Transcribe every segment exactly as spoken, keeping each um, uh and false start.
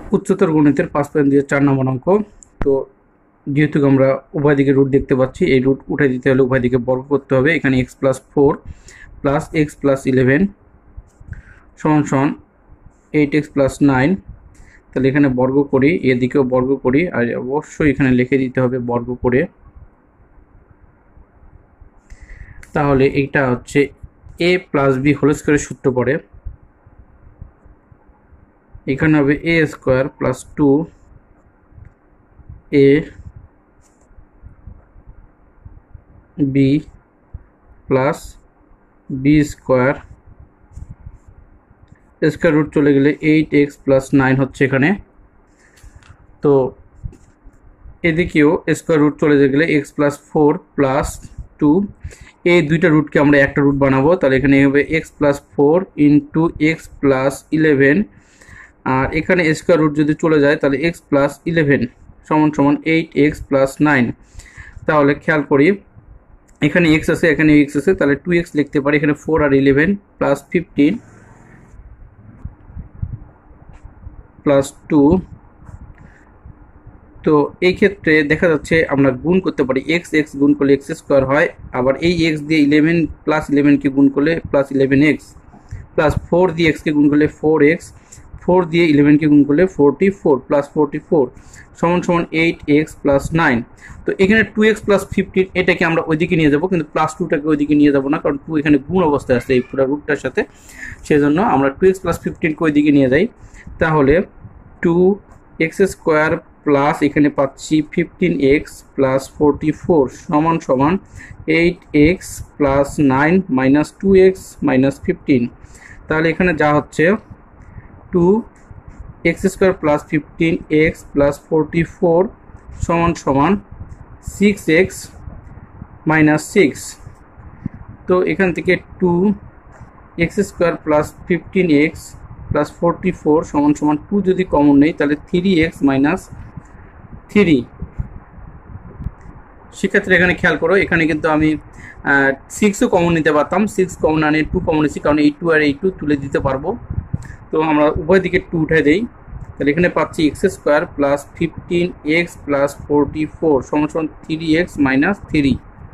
উচ্চতর গণিতের পাঁচ পয়েন্ট দিয়ে চার নম্বর অঙ্ক। তো যেহেতু আমরা উভয় দিকে রুট দেখতে পাচ্ছি, এই রুট উঠে দিতে হলে উভয় দিকে বর্গ করতে হবে। এখানে x plus four plus x plus eleven সমান সমান এইট এক্স প্লাস নাইন। তাহলে এখানে বর্গ করি, এদিকেও বর্গ করি, আর অবশ্যই এখানে লিখে দিতে হবে বর্গ করে। তাহলে এইটা হচ্ছে এ প্লাস বি হোল স্কোয়ারের সূত্র পড়ে। এখানে হবে a square plus two a b plus b square, square root চলে গেলে এইট এক্স প্লাস নাইন হচ্ছে এখানে। তো এদিকেও স্কোয়ার রুট চলে গেলে x plus four plus two, এই দুইটা রুটকে আমরা একটা রুট বানাবো। তাহলে এখানে হবে x plus four into x plus eleven, আর এখানে স্কোয়ার রুট যদি চলে যায় তাহলে এক্স প্লাস ইলেভেন সমান সমান এইট এক্স প্লাস নাইন। তাহলে খেয়াল করি, এখানে এক্স আছে, এখানে এক্স আছে, তাহলে টু এক্স লিখতে পারি। এখানে ফোর আর eleven plus fifteen plus two. তো এই ক্ষেত্রে দেখা যাচ্ছে আমরা গুণ করতে পারি, এক্স এক্স গুণ করলে এক্স স্কোয়ার হয়, আবার এই এক্স দিয়ে ইলেভেন প্লাস ইলেভেনকে গুণ করলে plus eleven x, plus four দিয়ে এক্সকে গুণ করলে ফোর এক্স, ফোর দিয়ে ইলেভেনকে গুণ করলে forty four plus forty four সমান সমান এইট এক্স প্লাস নাইন। তো এখানে টু এক্স প্লাস ফিফটিন এটাকে আমরা ওইদিকে নিয়ে যাবো, কিন্তু প্লাস টুটাকে ওইদিকে নিয়ে যাবো না, কারণ টু এখানে গুণ অবস্থায় আছে এই পুরো রুটটার সাথে। সেজন্য আমরা টু এক্স প্লাস ফিফটিনকে ওইদিকে নিয়ে যাই। তাহলে টু এক্স স্কোয়ার প্লাস এখানে পাচ্ছি fifteen x plus forty four সমান সমান eight x plus nine minus two x minus fifteen. তাহলে এখানে যা হচ্ছে two x square plus fifteen x plus forty four সমান সমান সিক্স এক্স মাইনাস সিক্স। তো এখান থেকে two x square plus fifteen x plus forty four সমান সমান টু যদি কমন নেই তাহলে থ্রি এক্স মাইনাস থ্রি। সেক্ষেত্রে এখানে খেয়াল করো, এখানে কিন্তু আমি সিক্সও কমন নিতে পারতাম, সিক্স কমন আনে টু কমন নিচ্ছি, কারণ এই টু আর এই টু তুলে দিতে পারবো। তো আমরা উভয় দিকে টু উঠে দেই। তাহলে এখানে পাচ্ছি x square plus fifteen x plus forty four সমান সমান থ্রি এক্স মাইনাস থ্রি।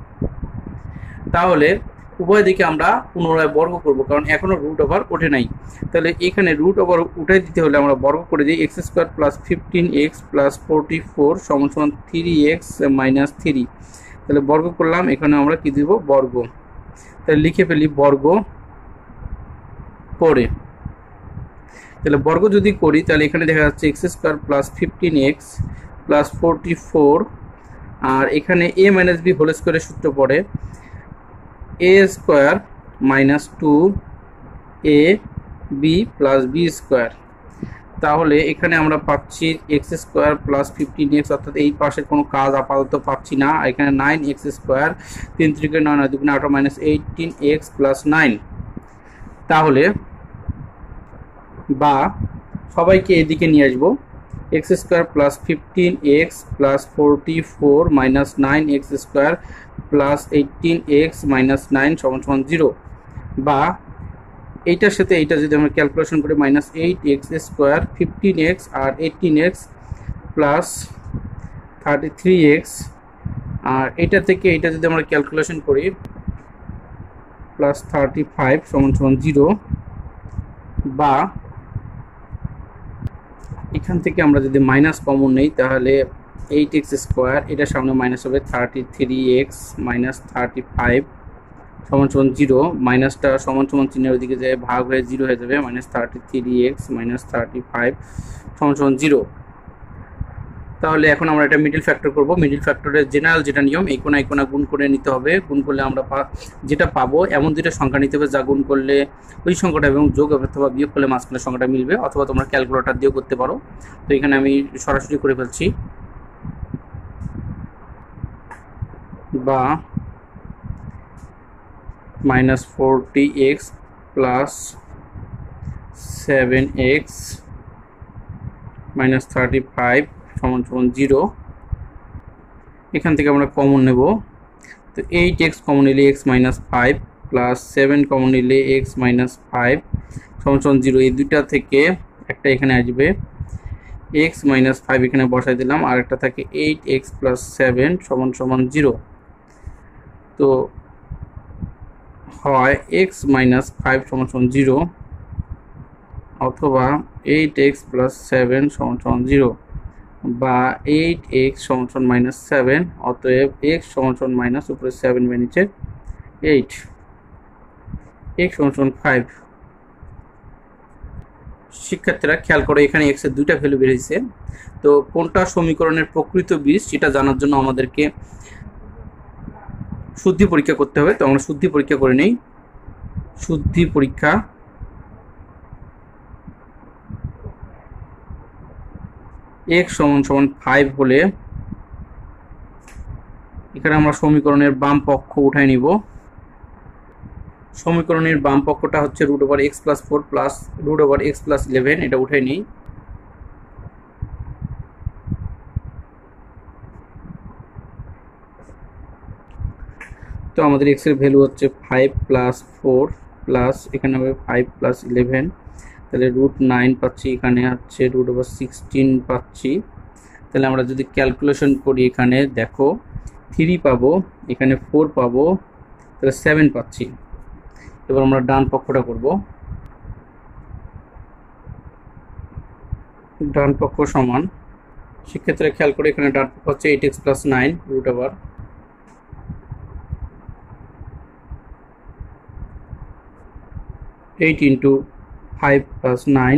তাহলে উভয় দিকে আমরা পুনরায় বর্গ করব, কারণ এখনও রুট ওভার ওঠে নাই। তাহলে এখানে রুট ওভার উঠে দিতে হলে আমরা বর্গ করে দিই। X square plus fifteen x plus forty four সমান সমান থ্রি এক্স মাইনাস থ্রি। তাহলে বর্গ করলাম, এখানে আমরা কি দিব বর্গ। তাহলে লিখে ফেলি বর্গ করে। তাহলে বর্গ যদি করি তাহলে এখানে দেখা যাচ্ছে x square plus fifteen x plus forty four, আর এখানে এ মাইনাস বি হোল স্কোয়ারের সূত্র পড়ে a square minus two a b plus b square. তাহলে এখানে আমরা পাচ্ছি x square plus fifteen x, অর্থাৎ এই পাশের কোনো কাজ আপাতত পাচ্ছি না। এখানে নাইন এক্স স্কোয়ার, তিন ত্রিকে নয় নয় দুগুণে আঠারো minus eighteen x plus nine. তাহলে বা সবাইকে এদিকে নিয়ে আসবো, x square plus fifteen x plus forty four minus nine x square plus eighteen x minus nine সমান সমান জিরো। বা এইটার সাথে এইটা যদি আমরা ক্যালকুলেশন করি, minus eight x square fifteen x আর eighteen x plus thirty three x, আর এইটা থেকে এইটা যদি আমরা ক্যালকুলেশন করি প্লাস থার্টি ফাইভ সমান সমান জিরো। বা এখান থেকে আমরা যদি মাইনাস কমন নেই তাহলে এইট এক্স স্কোয়ার, এটার সামনে মাইনাস হবে thirty three x minus thirty five সমান সমান জিরো। মাইনাসটা সমান সমান চিহ্নের ওদিকে যায় ভাগ হয়ে জিরো হয়ে যাবে, minus thirty three x minus thirty five সমান সমান জিরো। তাহলে এখন আমরা এটা মিডল ফ্যাক্টর করব। মিডল ফ্যাক্টরের জেনারেল যেটা নিয়ম, এই কোনা এই কোনা গুণ করে নিতে হবে। গুণ করলে আমরা যেটা পাবো এমন দুইটা সংখ্যা নিতে হবে যা গুণ করলে ওই সংখ্যাটা এবং যোগ অথবা বিয়োগ করলে মাঝখানের সংখ্যাটা মিলবে, অথবা তোমরা ক্যালকুলেটর দিয়েও করতে পারো। তো এখানে আমি সরাসরি করে ফেলছি। বা minus forty x plus seven x minus thirty five সমান সমান জিরো। এখান থেকে আমরা কমন নেব, তো এইট এক্স কমন নিলে x minus five plus seven common নিলে এক্স মাইনাস ফাইভ সমান সমান জিরো। এই দুইটা থেকে একটা এখানে আসবে, এক্স মাইনাস ফাইভ এখানে বসাই দিলাম, আর একটা থাকে এইট এক্স প্লাস সেভেন সমান সমান জিরো। তো হয় এক্স মাইনাস ফাইভ সমান সমান জিরো, অথবা এইট এক্স প্লাস সেভেন সমান সমান জিরো, বা এইট এক্স সমান সমান মাইনাস সেভেন, অতএব এক্স সমান সমান মাইনাস উপরে সেভেন বাই নিচে এইট, এক্স সমান সমান ফাইভ। শিক্ষার্থীরা খেয়াল করে এখানে এক্স এর দুইটা ভ্যালু বেরিয়েছে। তো কোনটা সমীকরণের প্রকৃত বীজ সেটা জানার জন্য আমাদেরকে শুদ্ধি পরীক্ষা করতে হবে। তো আমরা শুদ্ধি পরীক্ষা করে নেই। শুদ্ধি পরীক্ষা, x সমান সমান ফাইভ হলে এখানে আমরা সমীকরণের বাম পক্ষ উঠাই নিব। সমীকরণের বাম পক্ষটা হচ্ছে root over x plus four plus root over x plus eleven, এটা উঠাই নিই। তো আমাদের এক্স এর ভ্যালু হচ্ছে ফাইভ প্লাস ফোর প্লাস এখানে হবে ফাইভ প্লাস ইলেভেন, তাহলে রুট নাইন পাচ্ছি, এখানে হচ্ছে রুট ওভার সিক্সটিন পাচ্ছি। তাহলে আমরা যদি ক্যালকুলেশন করি এখানে দেখো থ্রি পাবো, এখানে ফোর পাবো, তাহলে সেভেন পাচ্ছি। এবার আমরা ডান পক্ষটা করব। ডান পক্ষ সমান, সেক্ষেত্রে খেয়াল করে এখানে ডান পক্ষ হচ্ছে eight x plus nine root over eight into five plus nine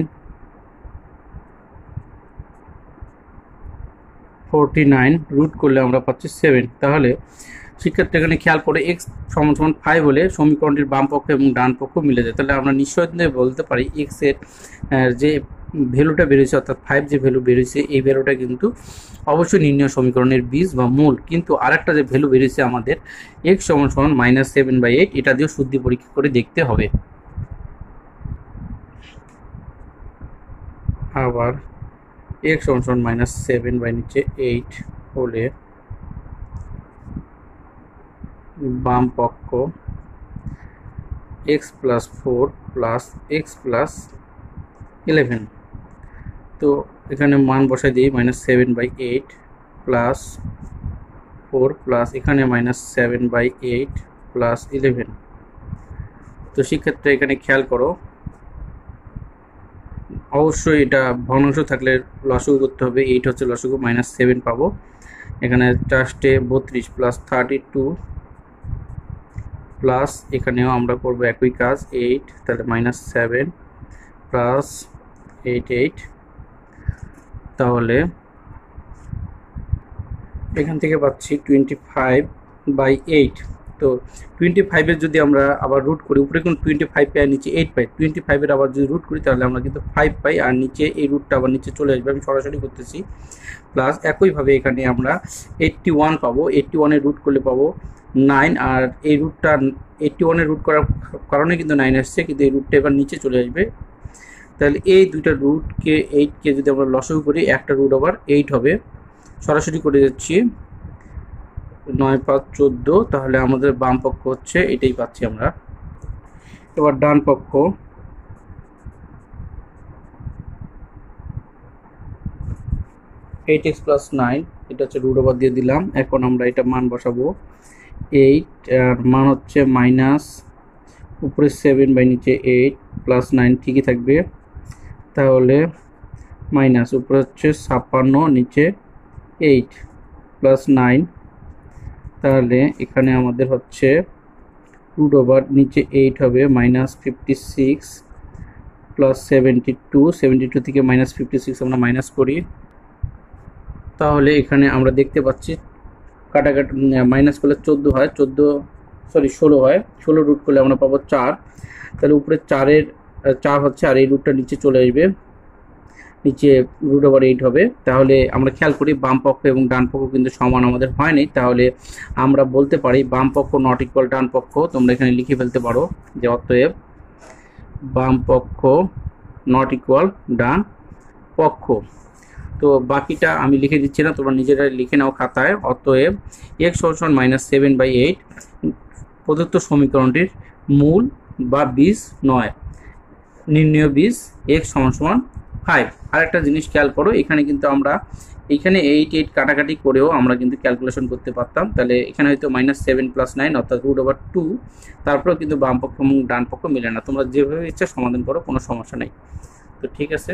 forty nine, root করলে আমরা পাচ্ছি সেভেন। তাহলে শিক্ষার্থী এখানে খেয়াল করে এক্স সমান সমান ফাইভ হলে সমীকরণটির বাম পক্ষ এবং ডান পক্ষ মিলে যায়। তাহলে আমরা নিশ্চয়ই বলতে পারি এক্স এর যে ভ্যালুটা বেরিয়েছে অর্থাৎ ফাইভ যে ভ্যালু বেরিয়েছে এই ভ্যালুটা কিন্তু অবশ্যই নির্ণয় সমীকরণের বীজ বা মূল। কিন্তু আরেকটা যে ভ্যালু বেরিয়েছে আমাদের এক্স সমান সমান মাইনাস সেভেন বাই এইট, এটা দিয়েও শুদ্ধি পরীক্ষা করে দেখতে হবে। আবার এক্স সমান সমান মাইনাস সেভেন বাই নিচে এইট হলে বাম পক্ষ x plus four plus x plus eleven. তো এখানে মান বসাই দিই minus seven by eight plus four plus এখানে minus seven by eight plus eleven. তো সেক্ষেত্রে এখানে খেয়াল করো অবশ্যই এটা ভগ্নাংশ থাকলে লসাগু করতে হবে। এইট হচ্ছে লসাগু, মাইনাস সেভেন পাবো, এখানে চারটে বত্রিশ প্লাস থার্টি টু প্লাস এখানেও আমরা করব একই কাজ এইট, তাহলে minus seven plus eight eight. তাহলে এখান থেকে পাচ্ছি টোয়েন্টি ফাইভ বাই এইট। তো টোয়েন্টি ফাইভের যদি আমরা আবার রুট করি, উপরে কিন্তু টোয়েন্টি ফাইভ পাই আর নিচে এইট পাই, টোয়েন্টি ফাইভের আবার যদি রুট করি তাহলে আমরা কিন্তু ফাইভ পাই আর নিচে এই রুটটা আবার নিচে চলে আসবে, আমি সরাসরি করতেছি। প্লাস একইভাবে এখানে আমরা এইটটি ওয়ান পাবো, এইটটি ওয়ানের রুট করলে পাবো নাইন, আর এই রুটটা এইটটি ওয়ানের রুট করার কারণে কিন্তু নাইন আসছে, কিন্তু এই রুটটা এবার নিচে চলে আসবে। তাহলে এই দুইটা রুটকে এইটকে যদি আমরা লসাগু করি একটা রুট আবার এইট হবে, সরাসরি করে যাচ্ছি নয় পাঁচ চোদ্দো। তাহলে আমাদের বাম পক্ষ হচ্ছে এটাই পাচ্ছি আমরা। এবার ডান পক্ষ এইট এক্স প্লাস নাইন, এটা হচ্ছে রুট ওভার দিয়ে দিলাম। এখন আমরা এটা মান বসাবো, এইট আর মান হচ্ছে মাইনাস উপরে সেভেন বাই নিচে এইট প্লাস নাইন ঠিকই থাকবে, তাহলে মাইনাস উপরে হচ্ছে ছাপ্পান্ন নিচে এইট প্লাস নাইন, তাহলে এখানে আমাদের হচ্ছে রুট ওভার নিচে এইট হবে minus fifty six plus seventy two, seventy two থেকে মাইনাস ফিফটি সিক্স আমরা মাইনাস করি। তাহলে এখানে আমরা দেখতে পাচ্ছি কাটাকাটি মাইনাস করলে চোদ্দো হয়, চোদ্দো সরি ষোলো হয়, ষোলো রুট করলে আমরা পাবো চার। তাহলে উপরে চারের চার হচ্ছে আর এই রুটটা নিচে চলে আসবে, নিচে রুট ওভার এইট হবে। তাহলে আমরা খেয়াল করি বাম পক্ষ এবং ডান পক্ষ কিন্তু সমান আমাদের হয়নি, তাহলে আমরা বলতে পারি বাম পক্ষ নট ইকুয়াল ডান পক্ষ। তোমরা এখানে লিখে ফেলতে পারো যে অতএব বাম পক্ষ নট ইকুয়াল ডান পক্ষ। তো বাকিটা আমি লিখে দিচ্ছি না, তোমরা নিজেরা লিখে নাও খাতায়। অতএব এক্স সমান মাইনাস সেভেন বাই এইট প্রদত্ত সমীকরণটির মূল বা বীজ নয়, নির্ণয় বীজ এক্স সমান সমান ফাইভ। আর একটা জিনিস খেয়াল করো, এখানে কিন্তু আমরা এখানে এইট এইট কাটাকাটি করেও আমরা কিন্তু ক্যালকুলেশন করতে পারতাম। তাহলে এখানে হয়তো মাইনাস সেভেন প্লাস নাইন অর্থাৎ রুট ওভার টু, তারপরেও কিন্তু বাম পক্ষ এবং ডান পক্ষ মিলে না। তোমরা যেভাবে ইচ্ছা সমাধান করো, কোনো সমস্যা নেই। তো ঠিক আছে,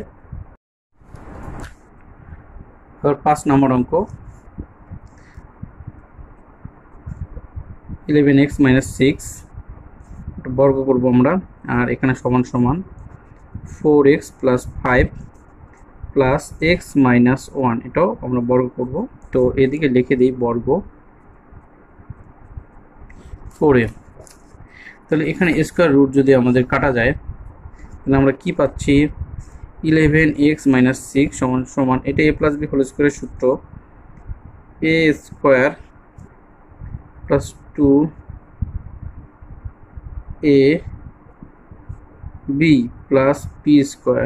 এবার পাঁচ নম্বর অঙ্ক, ইলেভেন এক্স মাইনাস সিক্স বর্গ করবো আমরা, আর এখানে সমান সমান four x plus five plus x minus one, এটাও আমরা বর্গ করব। তো এদিকে লিখে দিই বর্গ ফোর এ। তাহলে এখানে স্কোয়ার রুট যদি আমাদের কাটা যায়, তাহলে আমরা কি পাচ্ছি, ইলেভেন এক্স মাইনাস সিক্স সমান সমান, এটা এ প্লাস বি হোল স্কোয়ারের সূত্র, a square plus two a b plus b square.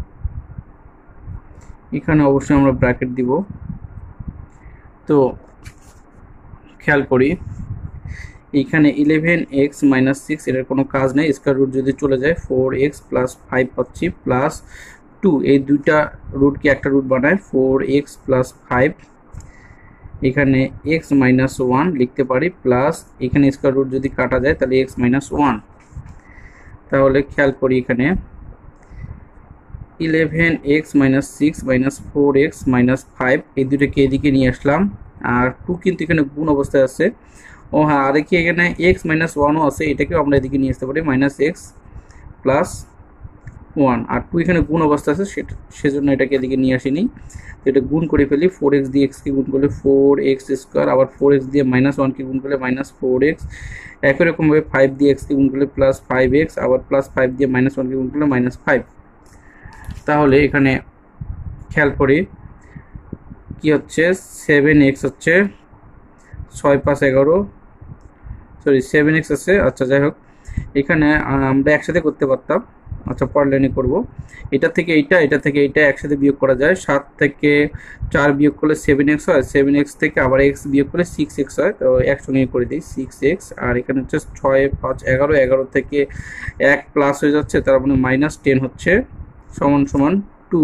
এখানে অবশ্যই আমরা ব্র্যাকেট দিব। তো খেয়াল করি, এইখানে ইলেভেন এক্স মাইনাস সিক্স এটার কোনো কাজ নেই, স্কোয়ার রুট যদি চলে যায় ফোর এক্স প্লাস ফাইভ পাচ্ছি প্লাস টু, এই দুইটা রুটকে একটা রুট বানায় ফোর এক্স প্লাস ফাইভ, এখানে এক্স মাইনাস ওয়ান লিখতে পারি প্লাস এখানে স্কোয়ার রুট যদি কাটা যায় তাহলে এক্স মাইনাস ওয়ান। তাহলে খেয়াল করি, এখানে eleven x minus six minus four x minus five এই দুটোকে এদিকে নিয়ে আসলাম, আর টু কিন্তু এখানে গুণ অবস্থায় আছে। ও হ্যাঁ, আর কি এখানে এক্স মাইনাস ওয়ানও আছে, এটাকেও আমরা এদিকে নিয়ে আসতে পারি মাইনাস এক্স প্লাস ওয়ান, আর টু এখানে গুণ অবস্থা আছে, সেটা সেজন্য এটাকে এদিকে নিয়ে আসিনি। তো এটা গুণ করে ফেলি, ফোর এক্স দিয়ে এক্সকে গুণ করলে ফোর এক্স স্কোয়ার, আবার ফোর এক্স দিয়ে মাইনাস ওয়ানকে গুণ করলে মাইনাস ফোর এক্স, একই রকমভাবে ফাইভ দিয়ে এক্সকে গুণ করলে প্লাস ফাইভ এক্স, আবার প্লাস ফাইভ দিয়ে মাইনাস ওয়ানকে গুণ করলে মাইনাস ফাইভ। তাহলে এখানে খেয়াল করি কি হচ্ছে, সেভেন এক্স হচ্ছে ছয় পাঁচ এগারো, সরি সেভেন এক্স আছে, আচ্ছা যাই হোক, এখানে আমরা একসাথে করতে পারতাম, আচ্ছা পরের লাইনে করবো। এটা থেকে এইটা, এটা থেকে এইটা একসাথে বিয়োগ করা যায়, সাত থেকে চার বিয়োগ করলে সেভেন এক্স হয়, সেভেন এক্স থেকে আবার এক্স বিয়োগ করলে সিক্স এক্স হয়, তো একসঙ্গে করে দিই সিক্স এক্স, আর এখানে হচ্ছে ছয় পাঁচ এগারো, এগারো থেকে এক প্লাস হয়ে যাচ্ছে, তার মানে মাইনাস টেন হচ্ছে সমান সমান টু।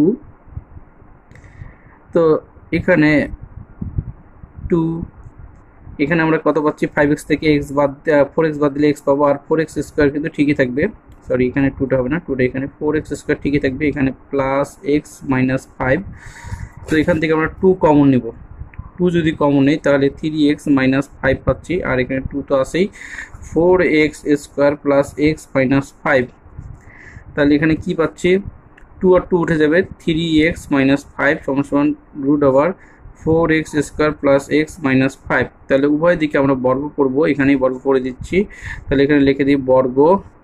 তো এখানে টু, এখানে আমরা কত পাচ্ছি, ফাইভ এক্স থেকে এক্স বাদ, ফোর এক্স বাদ দিলে এক্স পাবো, আর ফোর এক্স স্কোয়ার কিন্তু ঠিকই থাকবে, সরি এখানে টুটা হবে না, টুটা এখানে ফোর এক্স স্কোয়ার ঠিকই থাকবে, এখানে প্লাস এক্স মাইনাস ফাইভ। তো এখান থেকে আমরা টু কমন নেব, টু যদি কমন নেই তাহলে থ্রি এক্স মাইনাস ফাইভ পাচ্ছি, আর এখানে টু তো আসেই, four x square plus x minus five. তাহলে এখানে কি পাচ্ছি, টু আর টু উঠে যাবে, থ্রি এক্স মাইনাস ফাইভ সমান সমান root over four x square plus x minus five. তাহলে উভয় দিকে আমরা বর্গ করব, এখানেই বর্গ করে দিচ্ছি, তাহলে এখানে লিখে দিই বর্গ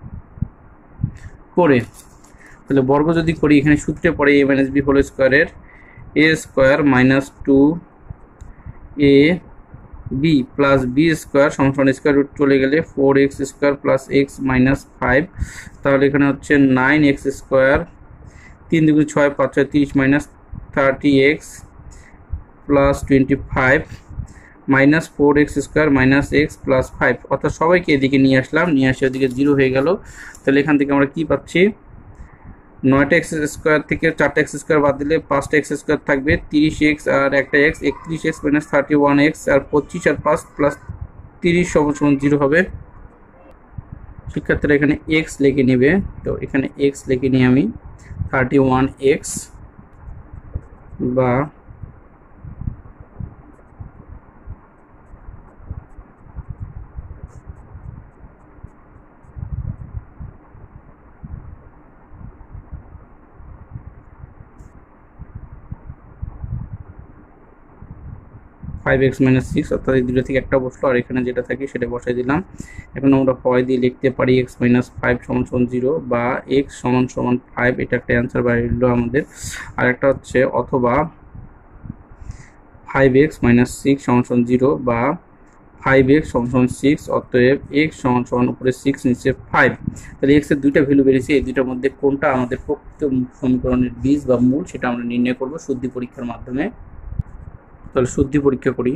করে। তাহলে বর্গ যদি করি, এখানে সূত্রে পড়ে এ মাইনাস বি হোল স্কোয়ারের a square minus two a b plus b square সমান স্কোয়ার রুট চলে গেলে four x square plus x minus five. তাহলে এখানে হচ্ছে নাইন এক্স স্কোয়ার, তিন দুগুণ ছয়, পাঁচ ছয় তিরিশ, minus thirty x plus twenty five minus four x square minus x plus five, অর্থাৎ সবাইকে এদিকে নিয়ে আসলাম, নিয়ে আসে ওদিকে জিরো হয়ে গেল। তাহলে এখান থেকে আমরা কি পাচ্ছি, নয়টা এক্স স্কোয়ার থেকে চারটা এক্স স্কোয়ার বাদ দিলে পাঁচটা এক্স স্কোয়ার থাকবে, তিরিশ এক্স আর একটা এক্স, একত্রিশ x minus thirty one x, আর পঁচিশ আর পাঁচ প্লাস তিরিশ সমান সমান জিরো হবে। শিক্ষার্থীরা এখানে এক্স লিখে নেবে, তো এখানে এক্স লিখে নিই আমি, থার্টি ওয়ান এক্স বা ফাইভ এক্স মাইনাস সিক্স, অর্থাৎ এই দুটো থেকে একটা বসলো, আর এখানে যেটা থাকে সেটা বসাই দিলাম। এখন আমরা হয় দিয়ে লিখতে পারি এক্স মাইনাস ফাইভ সমান সমান জিরো, বা এক্স সমান সমান ফাইভ, এটা একটা অ্যান্সার বাড়লো আমাদের। আর একটা হচ্ছে অথবা ফাইভ এক্স মাইনাস সিক্স সমান সমান জিরো, বা ফাইভ এক্স সমান সমান সিক্স, অতএব এক্স সমান সমান উপরে সিক্স নিচে ফাইভ। তাহলে এক্সের দুইটা ভ্যালু বেরিয়েছে, এই দুইটার মধ্যে কোনটা আমাদের প্রকৃত সমীকরণের বীজ বা মূল সেটা আমরা নির্ণয় করব শুদ্ধি পরীক্ষার মাধ্যমে। তাহলে শুদ্ধি পরীক্ষা করি,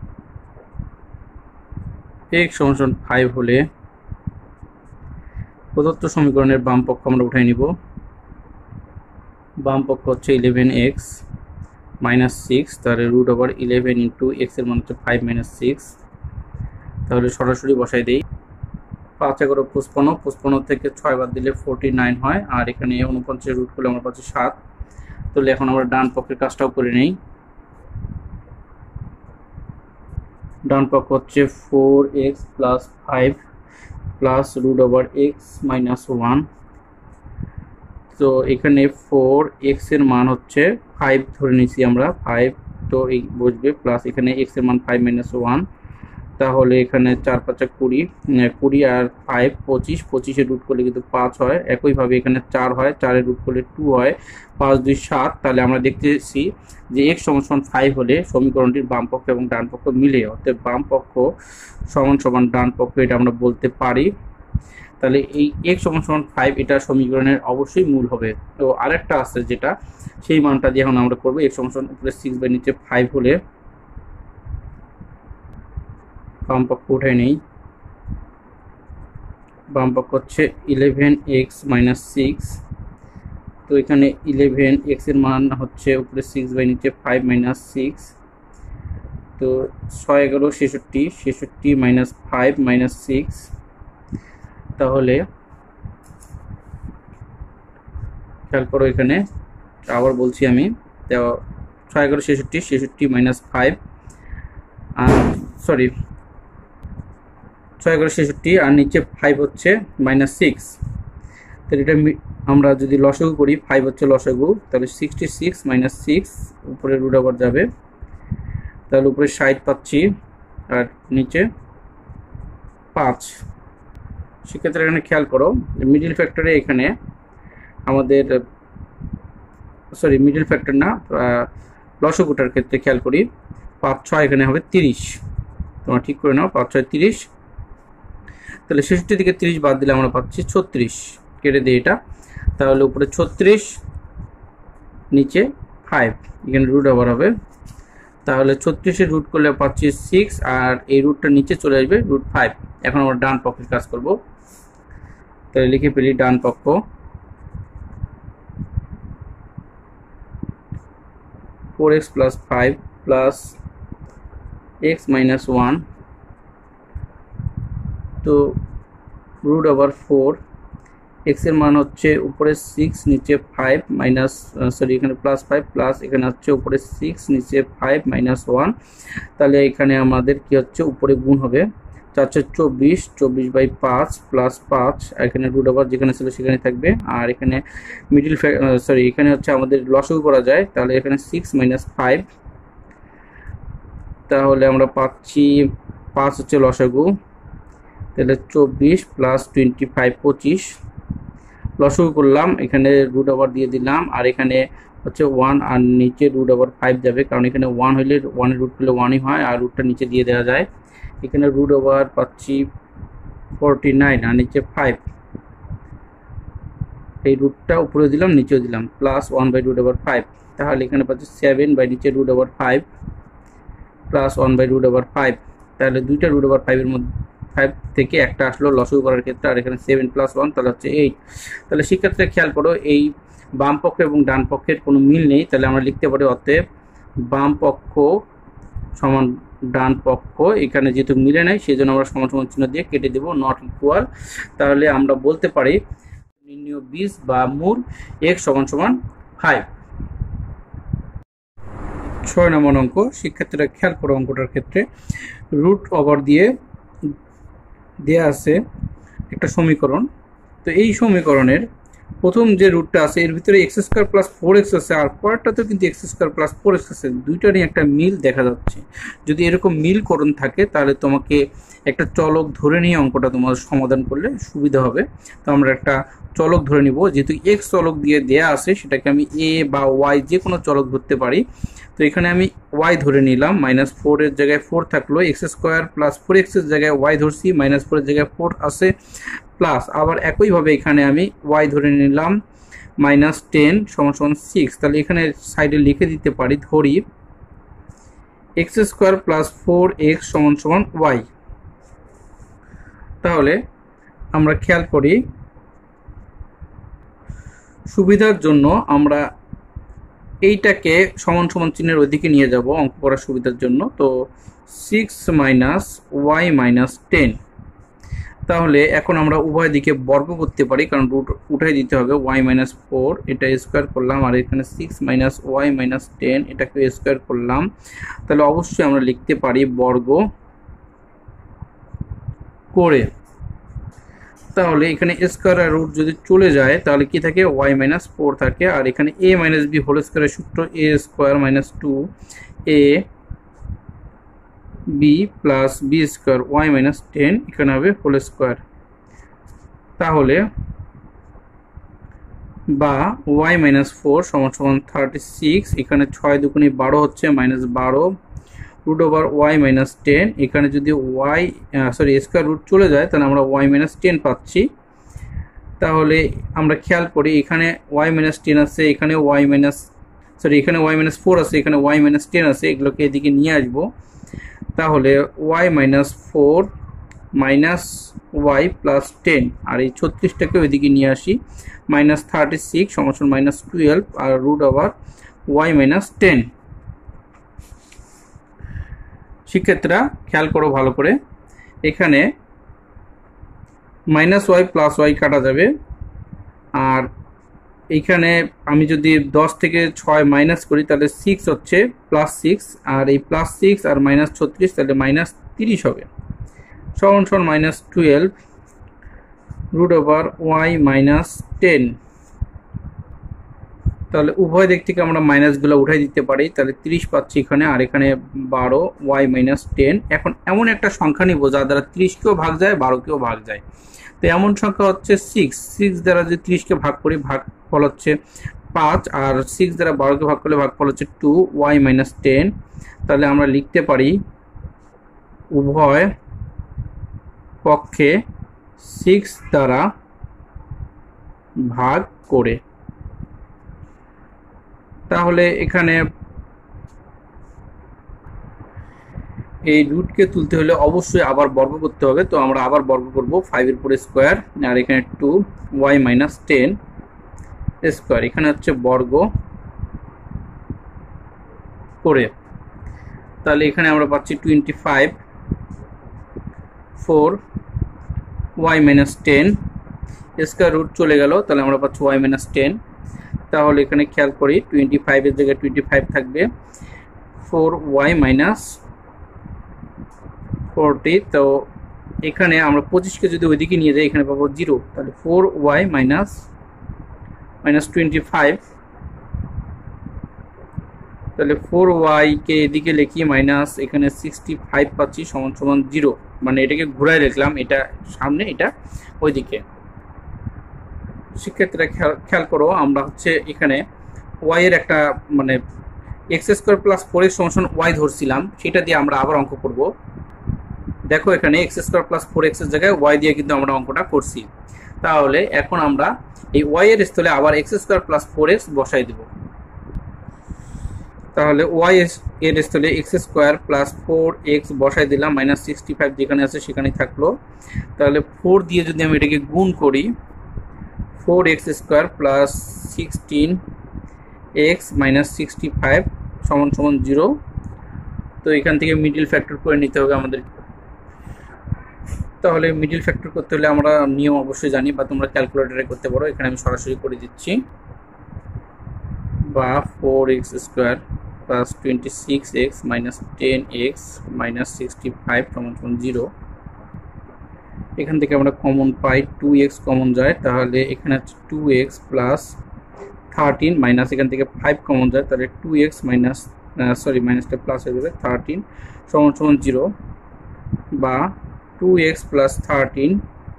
x সমান সমান ফাইভ হলে প্রদত্ত সমীকরণের বাম পক্ষ আমরা উঠাই নিব। বাম পক্ষ হচ্ছে ইলেভেন এক্স মাইনাস সিক্স, তাহলে রুট ওভার ইলেভেন ইন্টু এক্সের মান হচ্ছে ফাইভ মাইনাস সিক্স, তাহলে সরাসরি বসাই দিই। পাঁচ এগারো পঁচপন্ন, পঁচপন্ন থেকে ছয় বাদ দিলে ফোরটি নাইন হয়, আর এখানে উনপঞ্চাশ রুট করলে আমরা পাচ্ছি সাত। তাহলে এখন আমরা ডান পক্ষের কাজটাও করে নিই। ডান পক্ষ হচ্ছে four x plus five plus root over x minus one. তো এখানে ফোর এক্স এর মান হচ্ছে ফাইভ ধরে নিয়েছি আমরা, ফাইভ, তো এই বসবে প্লাস এখানে এক্স এর মান ফাইভ মাইনাস ওয়ান, তাহলে এখানে চার পাঁচা কুড়ি, কুড়ি আর ফাইভ পঁচিশ, পঁচিশে রুট করলে কিন্তু পাঁচ হয়। একইভাবে এখানে চার হয়, চারের রুট করলে টু হয়, পাঁচ দুই সাত। তাহলে আমরা দেখতেছি যে এক্স সমান সমান ফাইভ হলে সমীকরণটির বাম পক্ষ এবং ডান পক্ষ মিলে, অর্থাৎ বাম পক্ষ সমান সমান ডান পক্ষ, এটা আমরা বলতে পারি। তাহলে এই এক্স সমান সমান ফাইভ এটা সমীকরণের অবশ্যই মূল হবে। তো আরেকটা আছে যেটা, সেই মানটা দিয়ে এখন আমরা করবো। এক্স সমান সমান উপরে সিক্স বাই নিচে ফাইভ হলে বাম পক্ষ উঠে নেই। বাম পক্ষ হচ্ছে ইলেভেন এক্স মাইনাস সিক্স, তো এখানে ইলেভেন এক্স এর মান হচ্ছে উপরে সিক্স বাই নিচে ফাইভ মাইনাস সিক্স, তো ছয় এগারো ছেষট্টি, ছেষট্টি মাইনাস ফাইভ মাইনাস সিক্স, তাহলে খেয়াল করো এখানে আবার বলছি আমি, ছয় এগারো ছেষট্টি, ছেষট্টি মাইনাস ফাইভ, সরি ছয় এগারো ছেষট্টি আর নিচে ফাইভ হচ্ছে মাইনাস সিক্স। তাহলে এটা আমরা যদি লসাগু করি, ফাইভ হচ্ছে লসাগু, তাহলে সিক্সটি সিক্স মাইনাস সিক্স, উপরে রুট ওভার যাবে, তাহলে উপরে ষাট পাচ্ছি আর নিচে পাঁচ। সেক্ষেত্রে এখানে খেয়াল করো মিডিল ফ্যাক্টরে এখানে আমাদের, সরি মিডিল ফ্যাক্টর না, লসাগুটার ক্ষেত্রে খেয়াল করি, পাঁচ ছয় এখানে হবে তিরিশ, তোমরা ঠিক করে নাও, পাঁচ ছয় তিরিশ। তাহলে ছেষট্টি থেকে তিরিশ বাদ দিলে আমরা পাচ্ছি ছত্রিশ, কেটে দিই এটা, তাহলে উপরে ছত্রিশ নিচে ফাইভ, এখানে রুট ওভার হবে, তাহলে ছত্রিশের রুট করলে পাচ্ছি সিক্স, আর এই রুটটা নিচে চলে আসবে রুট ফাইভ। এখন আমরা ডান পক্ষের কাজ করব, তাহলে লিখে ফেলি ডান পক্ষ four x plus five plus x minus one, তো রুট ওভার ফোর, এক্স এর মান হচ্ছে উপরে সিক্স নিচে ফাইভ মাইনাস, সরি এখানে প্লাস ফাইভ প্লাস এখানে হচ্ছে উপরে সিক্স নিচে ফাইভ মাইনাস ওয়ান, তাহলে এখানে আমাদের কি হচ্ছে উপরে গুণ হবে, চারশো চব্বিশ, চব্বিশ বাই পাঁচ প্লাস পাঁচ, এখানে রুট ওভার যেখানে ছিল সেখানে থাকবে, আর এখানে মিডিল সরি এখানে হচ্ছে আমাদের লসাগু করা যায়, তাহলে এখানে সিক্স মাইনাস ফাইভ, তাহলে আমরা পাচ্ছি পাঁচ হচ্ছে লসাগু, তাহলে চব্বিশ প্লাস টোয়েন্টি ফাইভ পঁচিশ, লসাগু করলাম, এখানে রুট ওভার দিয়ে দিলাম, আর এখানে হচ্ছে ওয়ান আর নিচে রুট ওভার ফাইভ যাবে, কারণ এখানে ওয়ান হলে ওয়ানের রুট করলে ওয়ানই হয়, আর রুটটা নিচে দিয়ে দেওয়া যায়। এখানে রুট ওভার পাচ্ছি ফোরটি নাইন আর নিচে ফাইভ, এই রুটটা উপরে দিলাম নিচেও দিলাম, plus one by root over five, তাহলে এখানে পাচ্ছি সেভেন বাই নিচে root over five plus one by root over five, তাহলে দুইটা রুট ওভার ফাইভের মধ্যে ফাইভ থেকে একটা আসলো লসাগু করার ক্ষেত্রে, আর এখানে সেভেন প্লাস ওয়ান তাহলে হচ্ছে এইট। তাহলে সেক্ষেত্রে খেয়াল করো এই বাম পক্ষ এবং ডান পক্ষের কোনো মিল নেই, তাহলে আমরা লিখতে পারি অতএব বাম পক্ষ সমান ডান পক্ষ, এখানে যেহেতু মিলে নাই সেই জন্য আমরা সমান সমান চিহ্ন দিয়ে কেটে দেবো, নট ইকুয়াল। তাহলে আমরা বলতে পারি নির্ণয় বীজ বা মূল এক্স সমান সমান ফাইভ। ছয় নম্বর অঙ্ক, শিক্ষার্থীরা খেয়াল করো অঙ্কটার ক্ষেত্রে রুট ওভার দিয়ে দেয়া আছে একটা সমীকরণ, তো এই সমীকরণের প্রথম যে রুটটা আছে এর ভিতরে x square plus four x আছে, আর পরেরটাতেও কিন্তু x square plus four x আছে, দুইটারই একটা মিল দেখা যাচ্ছে। যদি এরকম মিলকরণ থাকে তাহলে তোমাকে একটা চলক ধরে নিয়ে অঙ্কটা তোমার সমাধান করলে সুবিধা হবে। তো আমরা একটা চলক ধরে নিব, যেহেতু এক্স চলক দিয়ে দেয়া আছে সেটাকে আমি এ বা ওয়াই যে কোনো চলক ধরতে পারি। তো এখানে আমি ওয়াই ধরে নিলাম, মাইনাস ফোর এর জায়গায় ফোর থাকলো, x square plus four x এর জায়গায় ওয়াই ধরছি, মাইনাস ফোর এর জায়গায় ফোর আছে প্লাস, আবার একইভাবে এখানে আমি ওয়াই ধরে নিলাম মাইনাস টেন সমান সমান সিক্স। তাহলে এখানে সাইডে লিখে দিতে পারি, ধরি x square plus four x সমান সমান ওয়াই। তাহলে আমরা খেয়াল করি সুবিধার জন্য আমরা এইটাকে সমান সমান চিহ্নের ওইদিকে নিয়ে যাব অঙ্ক করার সুবিধার জন্য। তো six minus y minus ten, তাহলে এখন আমরা উভয় দিকে বর্গ করতে পারি, কারণ রুট উঠাই দিতে হবে। ওয়াই মাইনাস ফোর এটা স্কোয়ার করলাম, আর এখানে six minus y minus ten এটাকে স্কোয়ার করলাম। তাহলে অবশ্যই আমরা লিখতে পারি বর্গ করে। তাহলে এখানে স্কোয়ার আর রুট যদি চলে যায় তাহলে কি থাকে, ওয়াই মাইনাস ফোর থাকে। আর এখানে এ মাইনাস বি হোল স্কোয়ারের সূত্র a square minus two a b plus b square y minus ten, এখানে হবে হোল স্কোয়ার। তাহলে বা ওয়াই মাইনাস ফোর সমান সমান থার্টি সিক্স, এখানে ছয় দুগুণে বারো হচ্ছে মাইনাস বারো root over y minus ten. এখানে যদি ওয়াই সরি স্কোয়ার রুট চলে যায় তাহলে আমরা ওয়াই মাইনাস টেন পাচ্ছি। তাহলে আমরা খেয়াল করি এখানে ওয়াই মাইনাস টেন আছে, এখানে ওয়াই মাইনাস সরি এখানে ওয়াই মাইনাস ফোর আছে, এখানে ওয়াই মাইনাস টেন আছে, এগুলোকে এদিকে নিয়ে আসবো। তাহলে y minus four minus y plus ten, আর এই ছত্রিশটাকে ওইদিকে নিয়ে আসি। মাইনাস থার্টি সিক্স সমান মাইনাস টুয়েলভ আর root over y minus ten. শিক্ষার্থীরা খেয়াল করো ভালো করে, এখানে মাইনাস ওয়াই প্লাস ওয়াই কাটা যাবে। আর এইখানে আমি যদি দশ থেকে ছয় মাইনাস করি তাহলে সিক্স হচ্ছে প্লাস সিক্স, আর এই প্লাস সিক্স আর মাইনাস ছত্রিশ তাহলে মাইনাস তিরিশ হবে। সমান সমান minus twelve root over y minus ten. তাহলে উভয় দিক থেকে আমরা মাইনাসগুলো উঠাই দিতে পারি। তাহলে তিরিশ পাচ্ছি এখানে, আর এখানে বারো ওয়াই মাইনাস টেন। এখন এমন একটা সংখ্যা নিব যা দ্বারা তিরিশকেও ভাগ যায় বারোকেও ভাগ যায়। তো এমন সংখ্যা হচ্ছে সিক্স। সিক্স দ্বারা যদি তিরিশকে ভাগ করি ভাগফল হচ্ছে পাঁচ, আর সিক্স দ্বারা বারোকে ভাগ করলে ভাগফল হচ্ছে টু ওয়াই মাইনাস টেন। তাহলে আমরা লিখতে পারি উভয় পক্ষে সিক্স দ্বারা ভাগ করে। তাহলে এখানে এই রুটকে তুলতে হলে অবশ্যই আবার বর্গ করতে হবে। তো আমরা আবার বর্গ করব, ফাইভের উপরে স্কোয়ার, আর এখানে two y minus ten square, এখানে হচ্ছে বর্গ করে। তাহলে এখানে আমরা পাচ্ছি twenty five four y minus ten square root চলে গেল, তাহলে আমরা পাচ্ছি ওয়াই মাইনাস টেন। তাহলে এখানে খেয়াল করি টোয়েন্টি ফাইভের জায়গায় টোয়েন্টি ফাইভ থাকবে, ফোর ওয়াই মাইনাস ফোরটি। তো এখানে আমরা পঁচিশকে যদি ওইদিকে নিয়ে যাই এখানে পাবো জিরো, তাহলে four y minus minus twenty five. তাহলে ফোর ওয়াইকে এদিকে লিখি মাইনাস এখানে সিক্সটি ফাইভ পাচ্ছি সমান সমান জিরো, মানে এটাকে ঘুরাই লিখলাম, এটা সামনে এটা ওইদিকে। শিক্ষার্থীরা খেয়াল করো, আমরা হচ্ছে এখানে ওয়াই এর একটা মানে x square plus four x সমান ওয়াই ধরছিলাম, সেটা দিয়ে আমরা আবার অঙ্ক করব। দেখো এখানে x square plus four x এর জায়গায় ওয়াই দিয়ে কিন্তু আমরা অঙ্কটা করছি। তাহলে এখন আমরা এই ওয়াই এর স্থলে আবার x square plus four x বসাই দেব। তাহলে ওয়াই এর স্থলে x square plus four x বসাই দিলাম, মাইনাস সিক্সটি ফাইভ যেখানে আছে সেখানেই থাকলো। তাহলে ফোর দিয়ে যদি আমি এটাকে গুণ করি, four x square plus sixteen x minus sixty five সমান সমান জিরো। তো এখান থেকে মিডিল ফ্যাক্টর করে নিতে হবে আমাদের। তাহলে মিডিল ফ্যাক্টর করতে হলে আমরা নিয়ম অবশ্যই জানি, বা তোমরা ক্যালকুলেটরে করতে পারো। এখানে আমি সরাসরি করে দিচ্ছি, বা four x square plus twenty six x minus ten x minus sixty five সমান সমান জিরো। এখান থেকে আমরা কমন পাই, টু এক্স কমন যায়, তাহলে এখানে হচ্ছে two x plus thirteen minus এখান থেকে ফাইভ কমন যায়, তাহলে টু এক্স মাইনাস সরি মাইনাসটা প্লাস হয়ে যাবে থার্টিন সমান সমান জিরো। বা টু এক্স প্লাস থার্টিন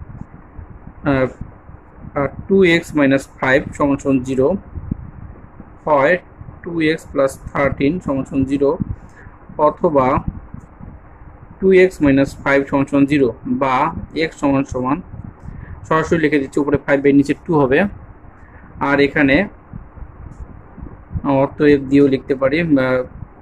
আর টু এক্স মাইনাস ফাইভ সমান সমান জিরো হয় টু এক্স প্লাস থার্টিন সমান সমান জিরো, অথবা টু এক্স মাইনাস ফাইভ সমান সমান জিরো, বা এক্স সমান সমান সরাসরি লিখে দিচ্ছি, উপরে ফাইভ এর নিচে টু হবে। আর এখানে অতএব দিয়েও লিখতে পারি,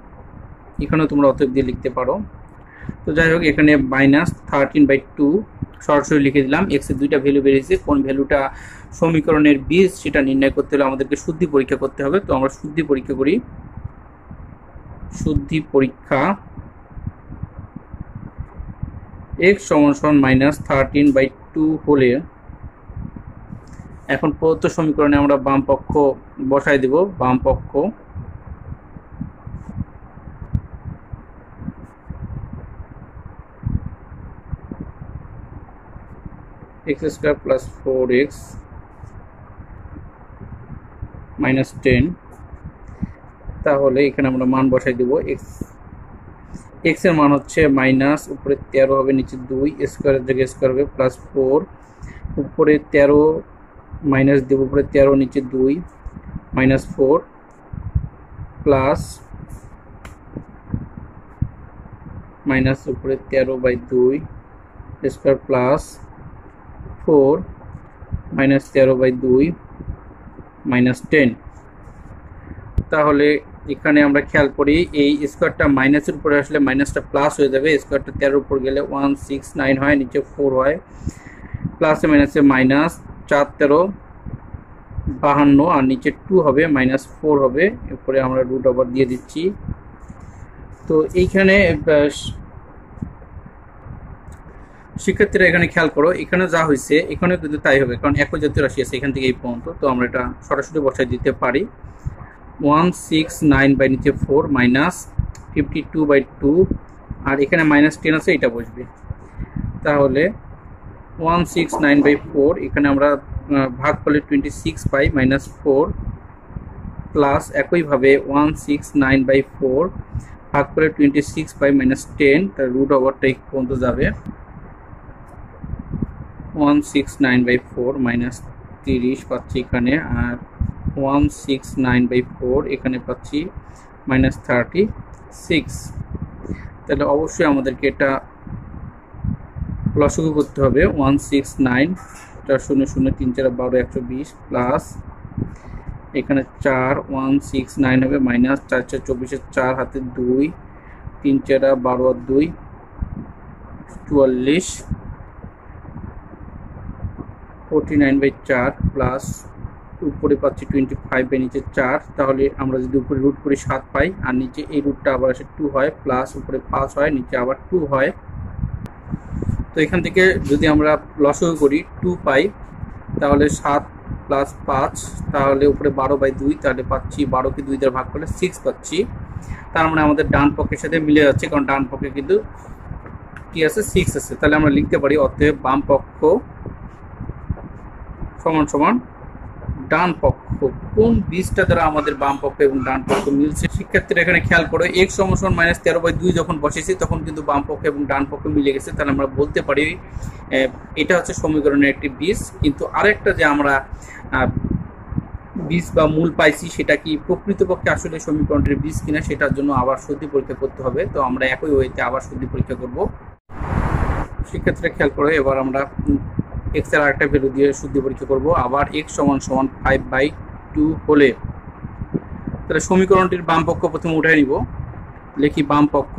এখানেও তোমরা অতএব দিয়ে লিখতে পারো। তো যাই হোক, এখানে মাইনাস থার্টিন বাই টু সরাসরি লিখে দিলাম। এক্স এর দুইটা ভ্যালু বেরিয়েছে, কোন ভ্যালুটা সমীকরণের বীজ সেটা নির্ণয় করতে হলে আমাদেরকে শুদ্ধি পরীক্ষা করতে হবে। তো আমরা শুদ্ধি পরীক্ষা করি। শুদ্ধি পরীক্ষা x সমান সমান মাইনাস থার্টিন বাই টু হলে এখন প্রদত্ত সমীকরণে আমরা বাম পক্ষ বসাই দেব। বাম পক্ষ x square plus four x minus ten, তাহলে এখানে আমরা মান বসাই দেব। এক্স এক্স এর মান হচ্ছে মাইনাস, উপরে তেরো হবে, নিচে দুই, স্কোয়ারের জায়গায় স্কোয়ার হবে, প্লাস ফোর, উপরে তেরো মাইনাস দেব, উপরে তেরো নিচে দুই, মাইনাস ফোর, প্লাস মাইনাস উপরে তেরো বাই দুই স্কোয়ার, প্লাস ফোর মাইনাস তেরো বাই দুই মাইনাস টেন। তাহলে এখানে আমরা খেয়াল করি এই স্কোয়ারটা মাইনাসের উপরে আসলে মাইনাসটা প্লাস হয়ে যাবে, স্কোয়ারটা তেরোর উপর গেলে ওয়ান সিক্স নাইন হয়, নিচে ফোর হয়, প্লাসে মাইনাসে মাইনাস, চার তেরো বাহান্ন, আর নিচে টু হবে, মাইনাস ফোর হবে, এরপরে আমরা রুট ওভার দিয়ে দিচ্ছি। তো এইখানে শিক্ষার্থীরা এখানে খেয়াল করো, এখানে যা হয়েছে এখানে কিন্তু তাই হবে, কারণ একই জাতীয় রাশি আছে এখান থেকে এই পর্যন্ত। তো আমরা এটা সরাসরি বসাই দিতে পারি। ওয়ান সিক্স নাইন বাই নিচে four minus fifty two by two, আর এখানে মাইনাস টেন আছে, এটা বসবে। তাহলে one six nine by four, এখানে আমরা ভাগ করলে টোয়েন্টি সিক্স পাই, মাইনাস ফোর, প্লাস একইভাবে one six nine by four ভাগ করে টোয়েন্টি সিক্স পাই, মাইনাস টেন, তার রুট ওভারটা এই পর্যন্ত যাবে। One six nine by four minus তিরিশ পাচ্ছি এখানে, আর one six nine by four এখানে পাচ্ছি মাইনাস থার্টি সিক্স। তাহলে অবশ্যই আমাদেরকে এটা লসাগু করতে হবে। ওয়ান সিক্স নাইন, চার শূন্য শূন্য তিন চার বারো একশো বিশ, প্লাস এখানে চার, ওয়ান সিক্স নাইন হবে, মাইনাস চার চার চব্বিশের চার, হাতে দুই, তিন চারা বারো আর দুই চুয়াল্লিশ, ফোরটি নাইন বাই চার, প্লাস উপরে পাচ্ছি টোয়েন্টি ফাইভ বাই নিচে চার। তাহলে আমরা যদি উপরে রুট করি সাত পাই, আর নিচে এই রুটটা আবার আসে টু হয়, প্লাস উপরে পাঁচ হয়, নিচে আবার টু হয়। তো এখান থেকে যদি আমরা লসাগু করি টু পাই, তাহলে সাত প্লাস পাঁচ, তাহলে উপরে বারো বাই দুই, তাহলে পাচ্ছি বারোকে দুই দ্বারা ভাগ করলে সিক্স পাচ্ছি। তার মানে আমাদের ডান পক্ষের সাথে মিলে যাচ্ছে, কারণ ডান পক্ষে কিন্তু কি আছে, সিক্স আছে। তাহলে আমরা লিখতে পারি অতএব বাম পক্ষ সমান সমান ডান পক্ষ। কোন বীজটা দ্বারা আমাদের বাম পক্ষ এবং ডান পক্ষ মিলছে? শিক্ষার্থীরা এখানে খেয়াল করো, এক্স সমান সমান মাইনাস তেরো বাই দুই যখন বসেছি তখন কিন্তু বাম পক্ষ এবং ডান পক্ষ মিলে গেছে। তাহলে আমরা বলতে পারি এটা হচ্ছে সমীকরণের একটি বীজ। কিন্তু আরেকটা যে আমরা বীজ বা মূল পাইছি সেটা কি প্রকৃতপক্ষে আসলে সমীকরণটির বীজ কিনা, সেটার জন্য আবার শুদ্ধি পরীক্ষা করতে হবে। তো আমরা একই ওয়েতে আবার শুদ্ধি পরীক্ষা করব। শিক্ষার্থীরা খেয়াল করো, এবার আমরা এক্স এর আরেকটা ভ্যালু দিয়ে শুদ্ধি পরীক্ষা করব। আবার এক্স সমান সমান ফাইভ বাই টু হলে, তাহলে সমীকরণটির বাম পক্ষ প্রথমে উঠে নিব। লিখি বাম পক্ষ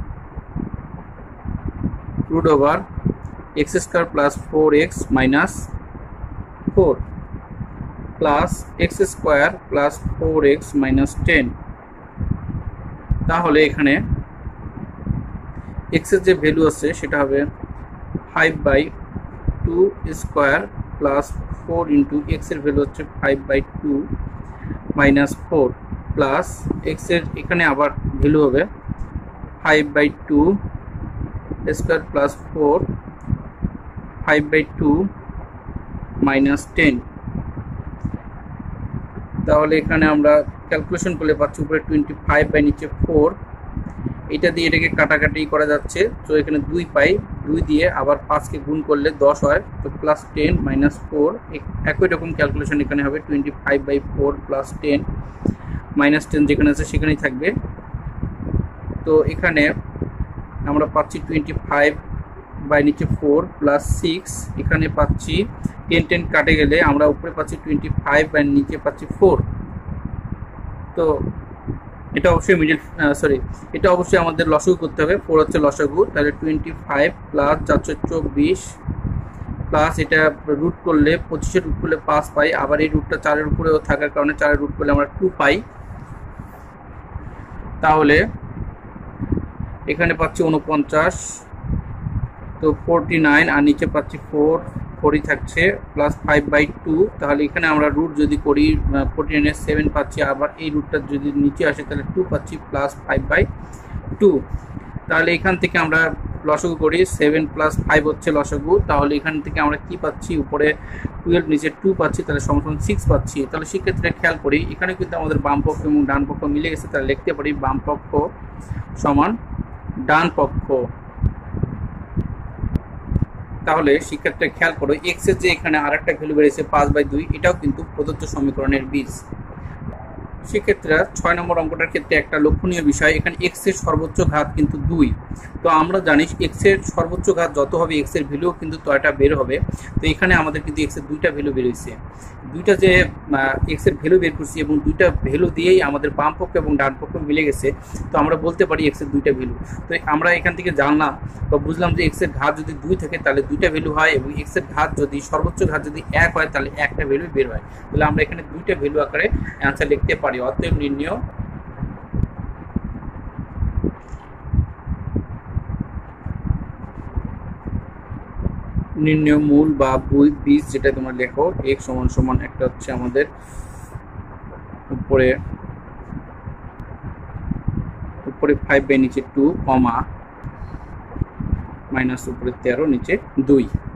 root over x square plus four x minus four, plus x square plus four x minus ten. তাহলে এখানে এক্স এর যে ভ্যালু আছে সেটা হবে five by two square plus four into x এর ভ্যালু হচ্ছে five by two minus four, plus x এর এখানে আবার ভ্যালু হবে five by two square plus four, five by two minus ten. তাহলে এখানে আমরা ক্যালকুলেশন করলে পাচ্ছি উপরে টোয়েন্টি ফাইভ বাই নিচে ফোর, এটা দিয়ে এটাকে কাটাকাটি করা যাচ্ছে। তো এখানে দুই পাই, দুই দিয়ে আবার পাঁচকে গুণ করলে দশ হয়, তো প্লাস টেন মাইনাস ফোর। একই রকম ক্যালকুলেশন এখানে হবে twenty five by four plus ten minus ten, যেখানে আছে সেখানেই থাকবে। তো এখানে আমরা পাচ্ছি টোয়েন্টি ফাইভ বাই নিচে ফোর প্লাস সিক্স, এখানে পাচ্ছি টেন টেন কাটে গেলে আমরা উপরে পাচ্ছি টোয়েন্টি ফাইভ বাই নিচে পাচ্ছি ফোর। তো এটা অবশ্যই মিডিল সরি এটা অবশ্যই আমাদের লসাগু করতে হবে। ফোর হচ্ছে লসাগু, তাহলে টোয়েন্টি ফাইভ প্লাস চারশো চব্বিশ প্লাস এটা রুট করলে পঁচিশে রুট করলে পাঁচ পাই, আবার এই রুটটা চারের উপরেও থাকার কারণে চারের রুট করলে আমরা টু পাই। তাহলে এখানে পাচ্ছি উনপঞ্চাশ, তো ফোরটি নাইন, আর নিচে পাচ্ছি ফোর, ফোরই থাকছে, প্লাস ফাইভ বাই টু। তাহলে এখানে আমরা রুট যদি করি ফোরটি নাইনের সেভেন পাচ্ছি, আবার এই রুটটা যদি নিচে আসে তাহলে টু পাচ্ছি, প্লাস ফাইভ বাই টু। তাহলে এখান থেকে আমরা লসাগু করি, সেভেন প্লাস ফাইভ হচ্ছে লসাগু। তাহলে এখান থেকে আমরা কি পাচ্ছি, উপরে টুয়েলভ নিচে টু পাচ্ছি, তাহলে সমান সিক্স পাচ্ছি। তাহলে সেক্ষেত্রে খেয়াল করি এখানে কিন্তু আমাদের বাম পক্ষ এবং ডান পক্ষ মিলে গেছে, তাহলে লিখতে পারি বাম পক্ষ সমান ডান পক্ষ। তাহলে সেক্ষেত্রে খেয়াল করো এক্স এর যে এখানে আর একটা ভ্যালু বেড়েছে পাঁচ বাই দুই, এটাও কিন্তু প্রদত্ত সমীকরণের বীজ। সেক্ষেত্রে ছয় নম্বর অঙ্কটার ক্ষেত্রে একটা লক্ষণীয় বিষয়, এখানে এক্স এর সর্বোচ্চ ঘাত কিন্তু দুই। তো আমরা জানি এক্স এর সর্বোচ্চ ঘাত যত হবে এক্স এর ভ্যালু কিন্তু তয়টা বের হবে। তো এখানে আমাদের কিন্তু এক্স এর দুইটা ভ্যালু বেরিয়েছে, দুইটা যে এক্স এর ভ্যালু বের করছি এবং দুইটা ভ্যালু দিয়েই আমাদের বাম পক্ষ এবং ডান পক্ষ মিলে গেছে। তো আমরা বলতে পারি এক্স এর দুইটা ভ্যালু। তো আমরা এখান থেকে জানলাম বা বুঝলাম যে এক্স এর ঘাত যদি দুই থাকে তাহলে দুইটা ভ্যালু হয়, এবং এক্স এর ঘাত যদি সর্বোচ্চ ঘাত যদি এক হয় তাহলে একটা ভ্যালু বের হয়। তাহলে আমরা এখানে দুইটা ভ্যালু আকারে অ্যান্সার লিখতে পারি। অতএব নির্ণয় নির্ণয় মূল বা বীজ, যেটা তোমরা লেখো x সমান সমান একটা হচ্ছে আমাদের উপরে উপরে ফাইভ বাই নিচে টু কমা মাইনাস উপরে তেরো নিচে দুই।